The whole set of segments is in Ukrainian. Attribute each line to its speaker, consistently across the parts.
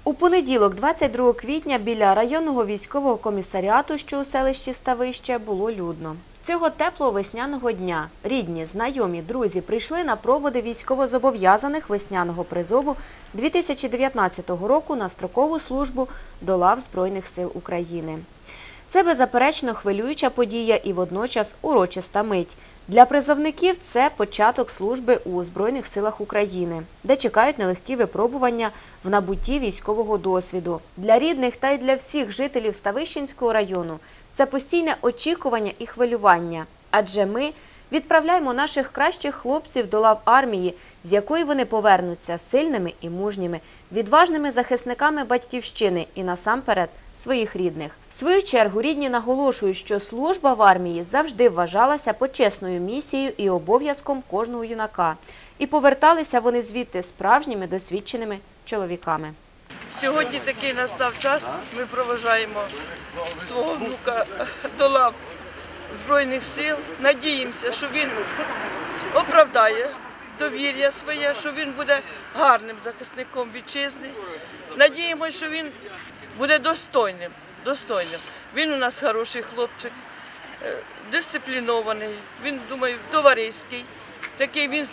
Speaker 1: У понеділок, 22 квітня, біля районного військового комісаріату, що у селищі Ставище, було людно. Цього теплого весняного дня рідні, знайомі, друзі прийшли на проводи військовозобов'язаних весняного призову 2019 року на строкову службу до лав Збройних сил України. Це беззаперечно хвилююча подія і водночас урочиста мить. Для призовників це початок служби у Збройних силах України, де чекають нелегкі випробування в набутті військового досвіду. Для рідних та й для всіх жителів Ставищенського району це постійне очікування і хвилювання. Адже ми відправляємо наших кращих хлопців до лав армії, з якої вони повернуться сильними і мужніми, відважними захисниками батьківщини і насамперед своїх рідних. В свою чергу рідні наголошують, що служба в армії завжди вважалася почесною місією і обов'язком кожного юнака. І поверталися вони звідти справжніми досвідченими чоловіками.
Speaker 2: Сьогодні такий настав час, ми проважаємо свого внука до лав Збройних сил. Надіємося, що він оправдає довір'я своє, що він буде гарним захисником вітчизни. Надіємося, що він буде достойним. Він у нас хороший хлопчик, дисциплінований, він, думаю, товариський. Такий він,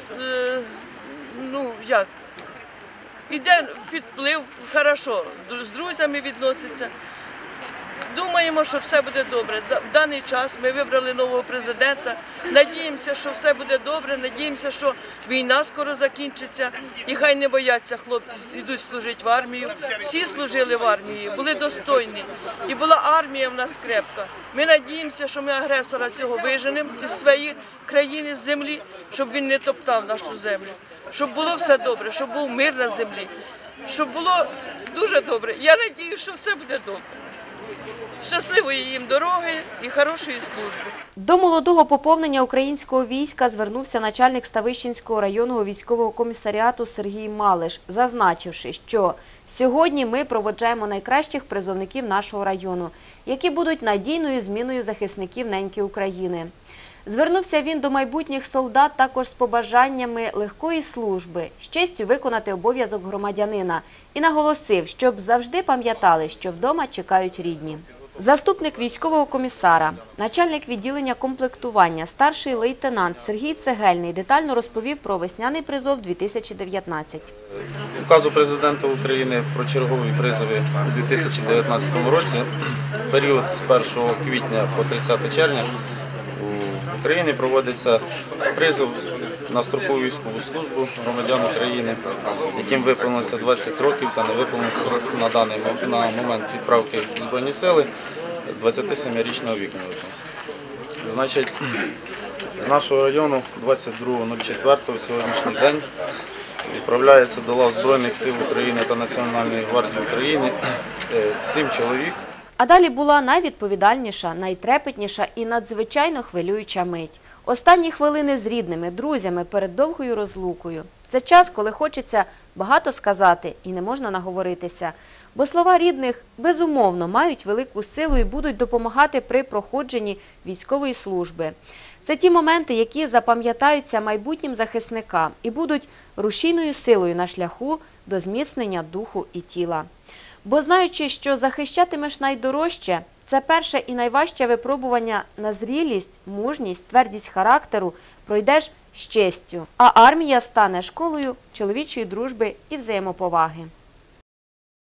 Speaker 2: іде під вплив, хорошо, з друзями відноситься. Думаємо, що все буде добре. В даний час ми вибрали нового президента. Надіємося, що все буде добре, надіємося, що війна скоро закінчиться. І хай не бояться хлопці, йдуть служити в армію. Всі служили в армії, були достойні. І була армія в нас крепка. Ми надіємося, що ми агресора цього виженемо із своєї країни, з землі, щоб він не топтав нашу землю. Щоб було все добре, щоб був мир на землі, щоб було дуже добре. Я сподіваюся, що все буде добре. Щасливої їм дороги і хорошої служби.
Speaker 1: До молодого поповнення українського війська звернувся начальник Ставищенського районного військового комісаріату Сергій Малиш, зазначивши, що сьогодні ми проводжаємо найкращих призовників нашого району, які будуть надійною зміною захисників неньки України. Звернувся він до майбутніх солдат також з побажаннями легкої служби, з честю виконати обов'язок громадянина і наголосив, щоб завжди пам'ятали, що вдома чекають рідні. Заступник військового комісара, начальник відділення комплектування, старший лейтенант Сергій Цегельний детально розповів про весняний призов 2019.
Speaker 3: Указу Президента України про чергові призови у 2019 році в період з 1 квітня по 30 червня в Україні проводиться призов на строкову військову службу громадян України, яким виповнилося 20 років та не виповнилося на момент відправки в Збройні сили 27-річного віку. Значить, з нашого району 22.04 сьогоднішній день відправляється до лав Збройних сил України та Національної гвардії України 7 чоловік.
Speaker 1: А далі була найвідповідальніша, найтрепетніша і надзвичайно хвилююча мить. Останні хвилини з рідними, друзями перед довгою розлукою. Це час, коли хочеться багато сказати і не можна наговоритися. Бо слова рідних, безумовно, мають велику силу і будуть допомагати при проходженні військової служби. Це ті моменти, які запам'ятаються майбутнім захисникам і будуть рушійною силою на шляху до зміцнення духу і тіла. Бо знаючи, що захищатимеш найдорожче, це перше і найважче випробування на зрілість, мужність, твердість характеру пройдеш з честю. А армія стане школою чоловічої дружби і взаємоповаги.